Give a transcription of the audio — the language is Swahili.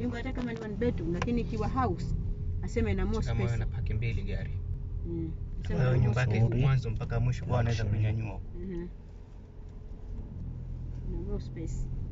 nyumba hata kama ni 1 bedroom lakini ikiwa house aseme ina more space. Kama ana paki 2 gari. Sema Kwa nyumba yake mwanzo mpaka mwisho kwa anaweza kunyanyua. Na more space.